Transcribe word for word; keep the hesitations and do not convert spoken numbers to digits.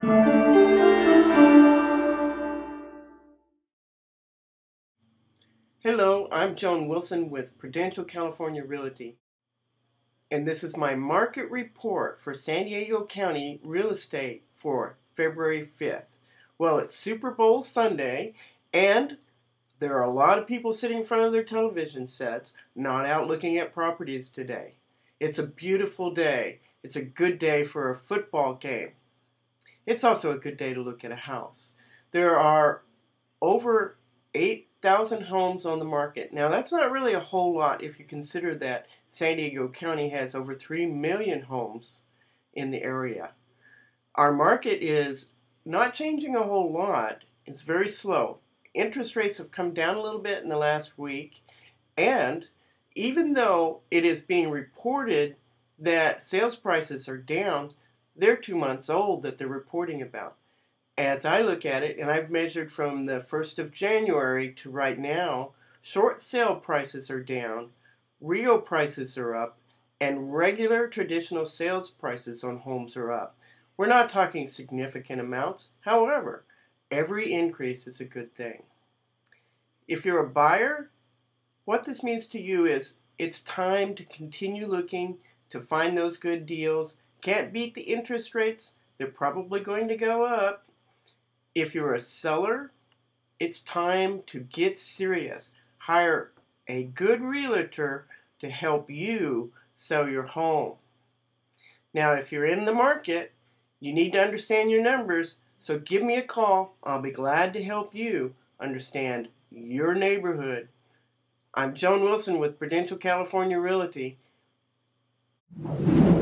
Hello, I'm Joan Wilson with Prudential California Realty, and this is my market report for San Diego County real estate for February fifth. Well, it's Super Bowl Sunday, and there are a lot of people sitting in front of their television sets, not out looking at properties today. It's a beautiful day. It's a good day for a football game. It's also a good day to look at a house. There are over eight thousand homes on the market. Now, that's not really a whole lot if you consider that San Diego County has over three million homes in the area. Our market is not changing a whole lot. It's very slow. Interest rates have come down a little bit in the last week, and even though it is being reported that sales prices are down, they're two months old that they're reporting about. As I look at it, and I've measured from the first of January to right now, short sale prices are down, Rio prices are up, and regular traditional sales prices on homes are up. We're not talking significant amounts. However, every increase is a good thing. If you're a buyer, what this means to you is it's time to continue looking to find those good deals. Can't beat the interest rates. They're probably going to go up. If you're a seller, it's time to get serious. Hire a good realtor to help you sell your home. Now, if you're in the market, you need to understand your numbers, so give me a call. I'll be glad to help you understand your neighborhood. I'm Joan Wilson with Prudential California Realty.